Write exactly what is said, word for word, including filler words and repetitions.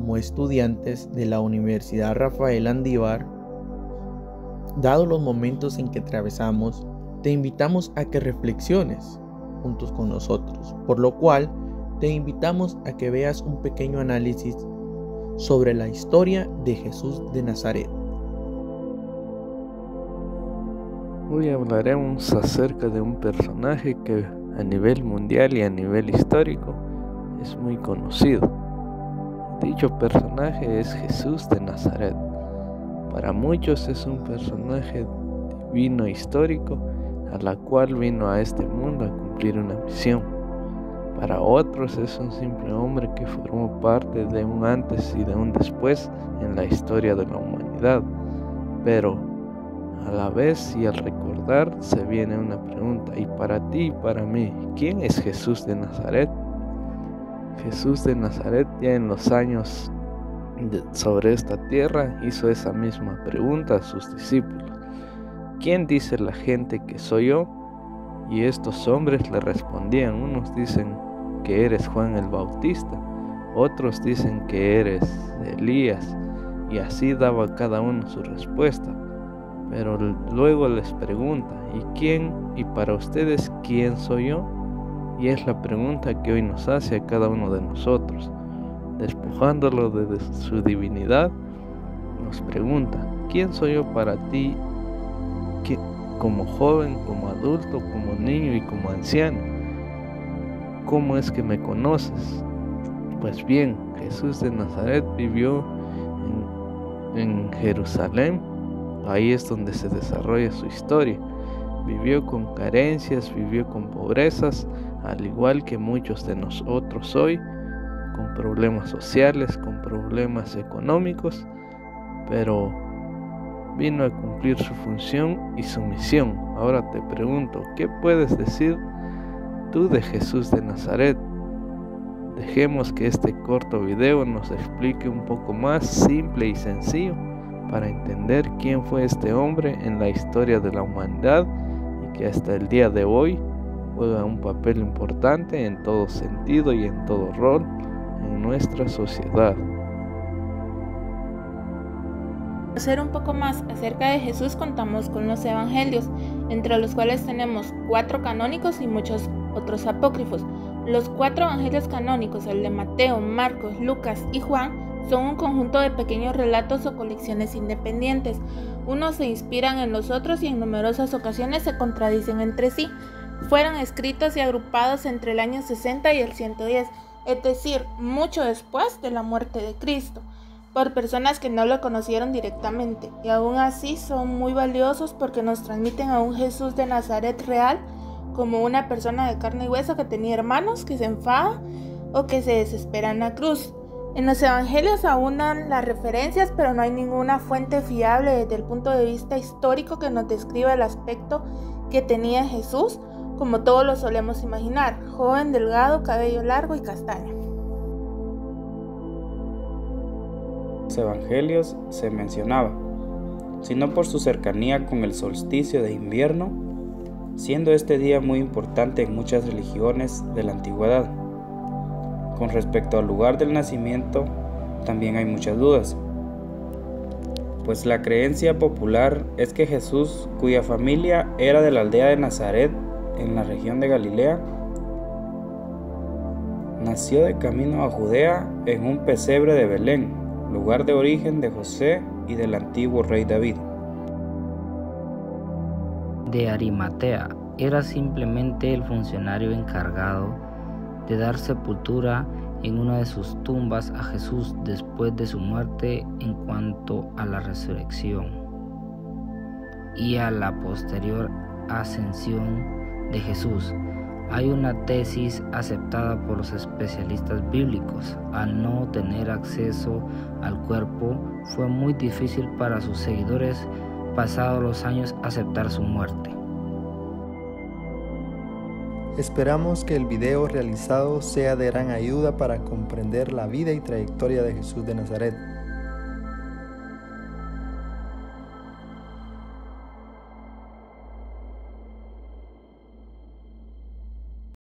como estudiantes de la Universidad Rafael Andívar, dado los momentos en que atravesamos, te invitamos a que reflexiones juntos con nosotros, por lo cual te invitamos a que veas un pequeño análisis sobre la historia de Jesús de Nazaret. Hoy hablaremos acerca de un personaje que a nivel mundial y a nivel histórico es muy conocido. Dicho personaje es Jesús de Nazaret. Para muchos es un personaje divino histórico a la cual vino a este mundo a cumplir una misión. Para otros es un simple hombre que formó parte de un antes y de un después en la historia de la humanidad. Pero a la vez y al recordar se viene una pregunta, y para ti y para mí, ¿quién es Jesús de Nazaret? Jesús de Nazaret ya en los años de, sobre esta tierra hizo esa misma pregunta a sus discípulos. ¿Quién dice la gente que soy yo? Y estos hombres le respondían, unos dicen que eres Juan el Bautista, otros dicen que eres Elías, y así daba cada uno su respuesta. Pero luego les pregunta, ¿y quién? ¿Y para ustedes quién soy yo? Y es la pregunta que hoy nos hace a cada uno de nosotros. Despojándolo de su divinidad, nos pregunta, ¿quién soy yo para ti? ¿Qué? Como joven, como adulto, como niño y como anciano. ¿Cómo es que me conoces? Pues bien, Jesús de Nazaret vivió en, en Jerusalén. Ahí es donde se desarrolla su historia. Vivió con carencias, vivió con pobrezas, al igual que muchos de nosotros hoy, con problemas sociales, con problemas económicos, pero vino a cumplir su función y su misión. Ahora te pregunto, ¿qué puedes decir tú de Jesús de Nazaret? Dejemos que este corto video nos explique un poco más simple y sencillo para entender quién fue este hombre en la historia de la humanidad y que hasta el día de hoy juega un papel importante en todo sentido y en todo rol en nuestra sociedad. Para conocer un poco más acerca de Jesús contamos con los evangelios, entre los cuales tenemos cuatro canónicos y muchos otros apócrifos. Los cuatro evangelios canónicos, el de Mateo, Marcos, Lucas y Juan, son un conjunto de pequeños relatos o colecciones independientes. Unos se inspiran en los otros y en numerosas ocasiones se contradicen entre sí. Fueron escritos y agrupados entre el año sesenta y el ciento diez, es decir, mucho después de la muerte de Cristo, por personas que no lo conocieron directamente, y aún así son muy valiosos porque nos transmiten a un Jesús de Nazaret real, como una persona de carne y hueso que tenía hermanos, que se enfada o que se desespera en la cruz. En los evangelios abundan las referencias, pero no hay ninguna fuente fiable desde el punto de vista histórico que nos describa el aspecto que tenía Jesús, como todos lo solemos imaginar, joven, delgado, cabello largo y castaño. Los evangelios se mencionaba, sino por su cercanía con el solsticio de invierno, siendo este día muy importante en muchas religiones de la antigüedad. Con respecto al lugar del nacimiento, también hay muchas dudas, pues la creencia popular es que Jesús, cuya familia era de la aldea de Nazaret, en la región de Galilea, nació de camino a Judea en un pesebre de Belén, lugar de origen de José y del antiguo rey David. De Arimatea, era simplemente el funcionario encargado de dar sepultura en una de sus tumbas a Jesús después de su muerte en cuanto a la resurrección y a la posterior ascensión de Jesús. Hay una tesis aceptada por los especialistas bíblicos. Al no tener acceso al cuerpo, fue muy difícil para sus seguidores, pasados los años, aceptar su muerte. Esperamos que el video realizado sea de gran ayuda para comprender la vida y trayectoria de Jesús de Nazaret.